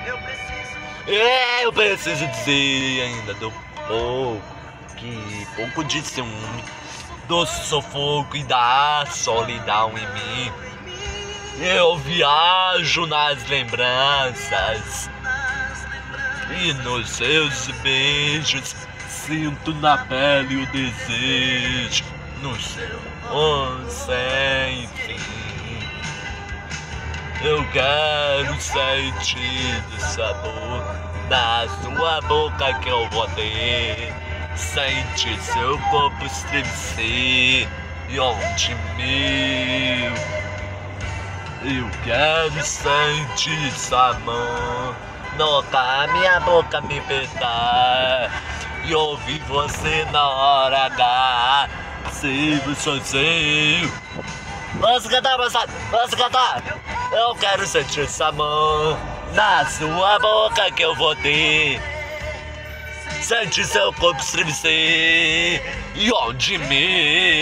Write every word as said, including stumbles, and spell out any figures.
É, eu preciso dizer ainda do pouco, que pouco de ciúme, do sufoco e da solidão em mim. Eu viajo nas lembranças e nos seus beijos sinto na pele o desejo, no seu amor sem fim. Eu quero sentir o sabor na sua boca que eu vou ter, sentir seu corpo estremecer e onde meu. Eu quero sentir sua mão notar minha boca me apertar e ouvir você na hora H. Se você seu. Vamos cantar, moçada! Vamos cantar! Eu quero sentir sua mão na sua boca que eu vou ter, sentir seu corpo estremecer e onde me